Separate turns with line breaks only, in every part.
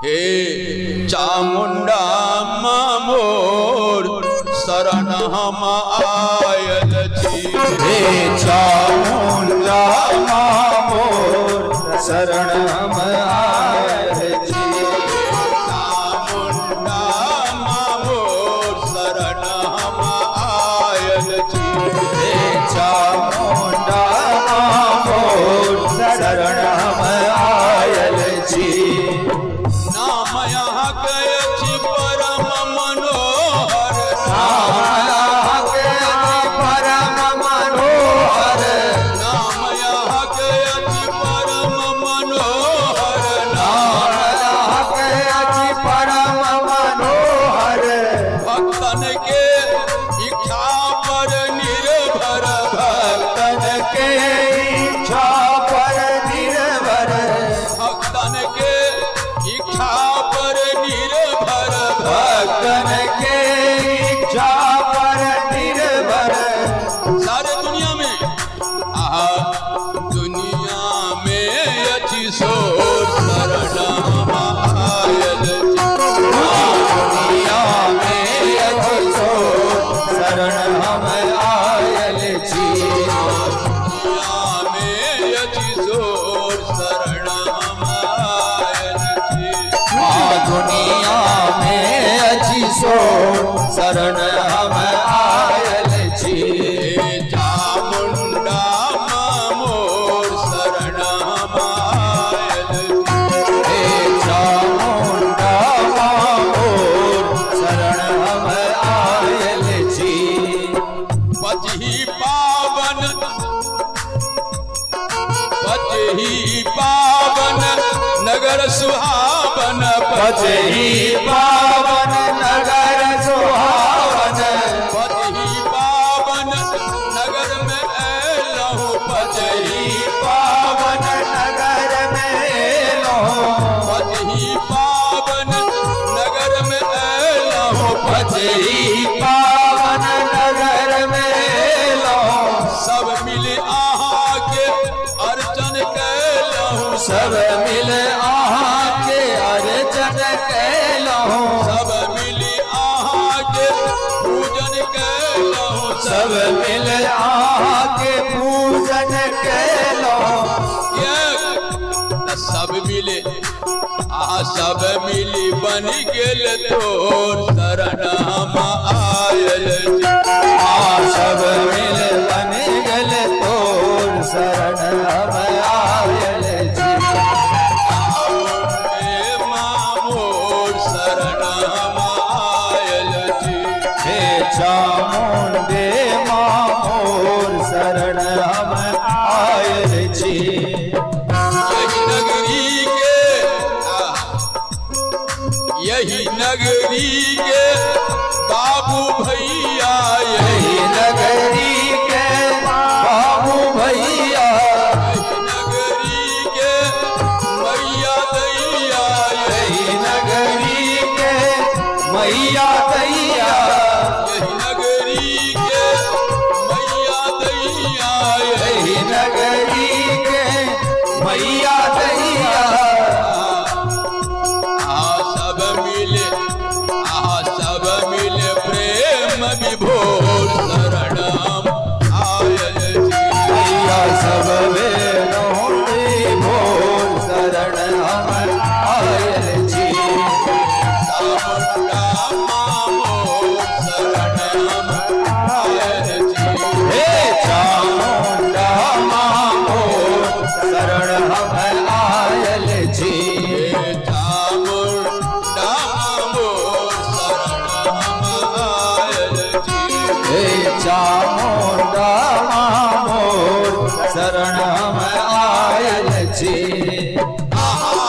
हे चामुंडा मोर शरण हम आयल छी।
हे चामुंडा मोर शरण हम आयल छी।
चामुंडा मोर शरण हम आयल छी।
हे चामुंडा मोर शरण हम आयल छी।
नाम यहाँ गए छी परम मनोहर।
नाम परम मनोहर।
नाम यहाँ गए छी परम मनोहर।
नाम परम मनोहर।
भक्तन के इच्छा पर निर्भर।
भक्तन के इच्छा पर निर्भर।
भक्तन के इच्छा पर निर्भर।
भक्तन के इच्छा पर निर्भर।
सारे दुनिया में दुनिया में अच्छी सोर शरण हम आयल छी।
दुनिया में अच्छी सोर शरण हम आयल छी।
दुनिया में अच्छी सोर शरण हम आयल छी।
दुनिया में अच्छी सोर शरण हम आयल छी।
हे चामुंडा मोर शरण हम आयल छी।
हे चामुंडा मोर शरण हम आयल छी।
पचही पावन नगर सुहावन।
पचही पावन नगर सुहावन।
पचही पावन नगर में एलहूँ।
पचही पावन नगर में एलहूँ।
पचही पावन नगर में एलहूँ।
पचही पावन नगर में एलहूँ।
सब मिले आहा के अर्चन कैलहूँ।
सब मिल आहा के अर्चन कैलहूँ।
सब मिली आहा के पूजन कैलहूँ।
सब मिल आहा के पूजन कैलहूँ।
सब मिले सब मिली बन गेल तोर शरण हम आयल छी।
सब मिल बन गेल तोर शरण हम आयल छी।
हे मोर शरण हम आयल छी।
हे चामुंडे मोर शरण हम आयल छी।
यही नगरी के बाबू भैया।
यही नगरी के बाबू भैया।
यही नगरी के मैया दैया।
यही नगरी के मैया दैया।
यही नगरी के मैया दैया।
यही नगरी के मैया दैया।
सब मिले प्रेम विभोर शरण हम आयल छी।
मैया सब वेणों विभोर शरण हम आयल छी।
चामुंडा मोर शरण हम आयल छी।
हे चामुंडा मोर शरण हम आयल छी।
हे चामुंडा मोर शरण हम आयल छी।
हे चामुंडा मोर शरण हम आयल छी।
आहा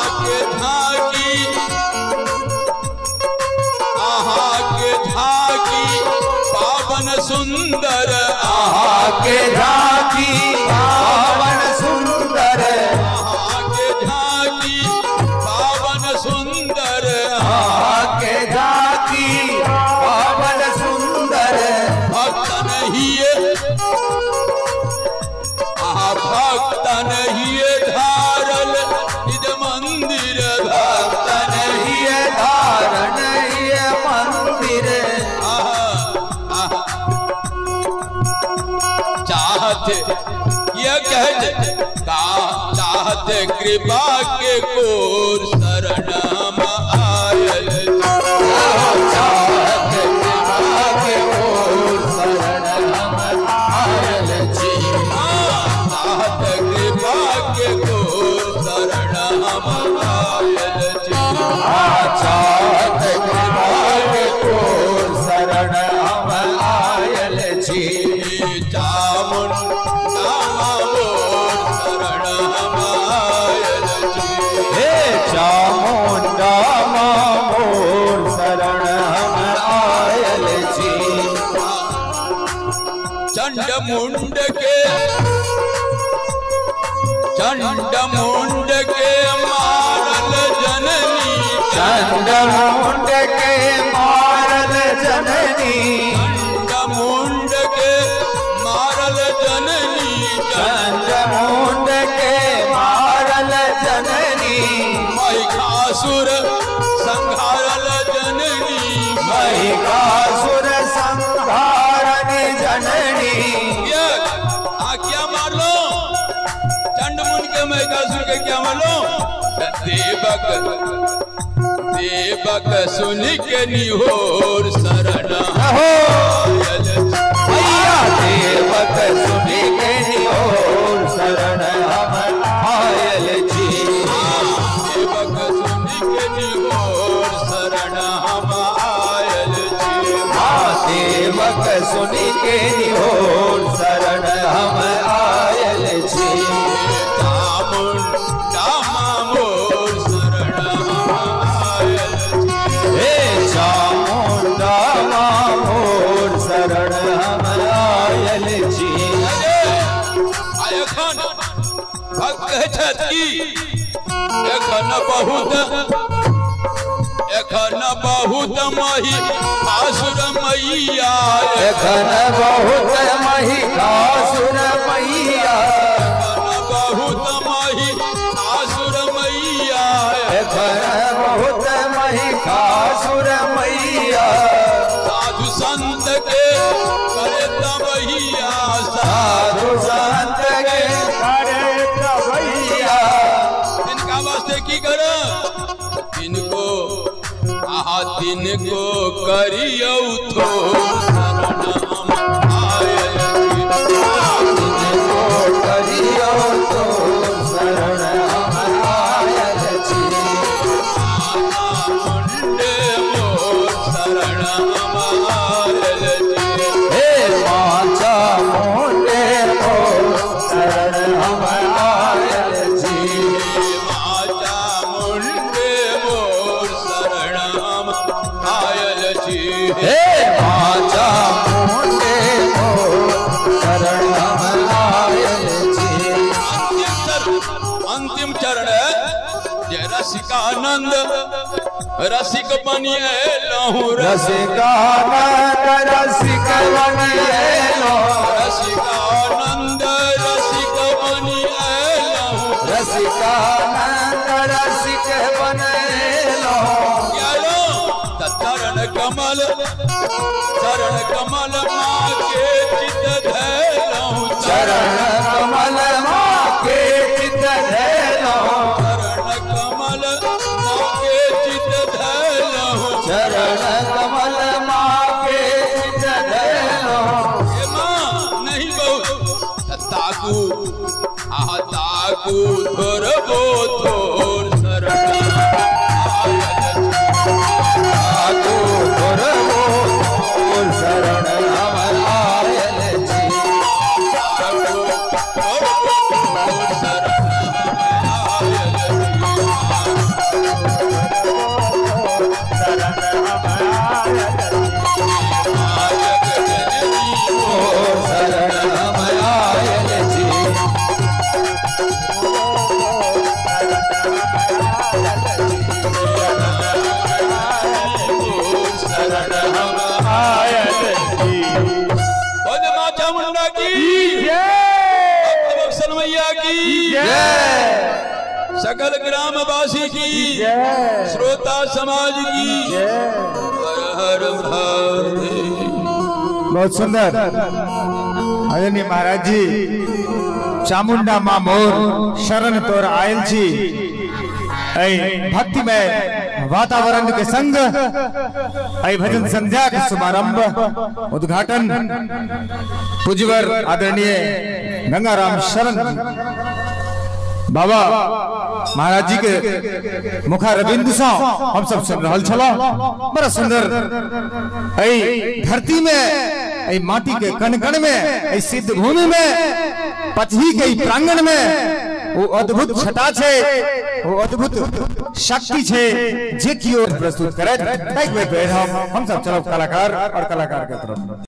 के झाकी पावन सुंदर।
आहा के झाकी पावन सुंदर।
आहा के झाकी पावन सुंदर।
आहा के झाकी पावन सुंदर।
भक्तन हिये भक्तन हिये धारल निज मंदिर।
भक्तन ही
कहे चाहते कृपा के कोर शरण हम आयल
चाहते कृपा के कोर शरण हम आयल जी
चाहते कृपा के कोर शरण हम आयल
चाहते कृपा के कोर शरण हम आयल जी
चामुंडा मोर शरण हम आयल
हे चामुंडा मोर शरण हम आयल जी
चंड मुंड के मारल जननी
चंड मुंड के मारल जननी
चंड मुंड के मारल जननी
चंड मुंड के मारल जननी
महिषासुर संहारल जननी
महिषासुर संहारन जननी
क्या मार लो चंड मुंड के महिषासुर के क्या मार लो देवक सुनि के निहोर शरण आयल
भैया देवक सुनि के निहोर शरण हम आयल जी
देवक सुनि के निहोर शरण हम आयल जी
देवक सुनि के निहोर शरण हम आयल जी
चामुंडा मोर शरण हम आयल
हे चामुंडा मोर शरण हम आयल जी
एखन भक्त कहै छथि एखन बहुत महिषासुर मैया
एखन बहुत महिषासुर मैया
बहुत महिषासुर मैया
एखन बहुत महिषासुर मैया
साधु संत के करे तबैया
साधु संत के करे तबैया
इनका वास्ते की कर तिनको करियौ थो शरण हम आयल
तिनको करियौ तो शरण हम आयल छी
मुंडे मोर शरण हम आयल
हे माचा मुंडे मोर शरण हम आयल छी
माचा मुंडे मोर शरण हम आयल
हे माचा मुंडे मोर शरण हम आयल छी
अंतिम चरण जय रसिकानंद रसिक बनिए लहू
रसिकानंद रसिक बनिए लो
रसिकानंद रसिक बनिए लहू
रसिकानंद रसिक बनिए लो
चरण कमल माँ के चित धैलहु
चरण कमल माँ के चित धैलहु
चरण कमल माँ के चित धैलहु
चरण कमल माँ के चित धैलहु
हे माँ नहीं बहुत ताकू थोर बो थोर शरण
ताकू थोर बो थोर शरण हम आयल छी
सकल ग्रामवासी की श्रोता समाज की हर हर महादेव।
बहुत सुंदर आदरणीय महाराज जी चामुंडा मां मोर शरण तोर आयल छी। भक्ति में वातावरण के संग भजन संध्या के शुभारंभ उद्घाटन पूज्यवर आदरणीय गंगाराम शरण बाबा महाराज जी के मुखारबिंद से हम सब सुन रहल छला। बड़ा सुंदर धरती में माटी के कण कण में सिद्ध भूमि में पथही के प्रांगण में वो अद्भुत छटा छे, वो अद्भुत शक्ति छे जे की ओर प्रस्तुत करे। हम सब चलो कलाकार और कलाकार के तरफ।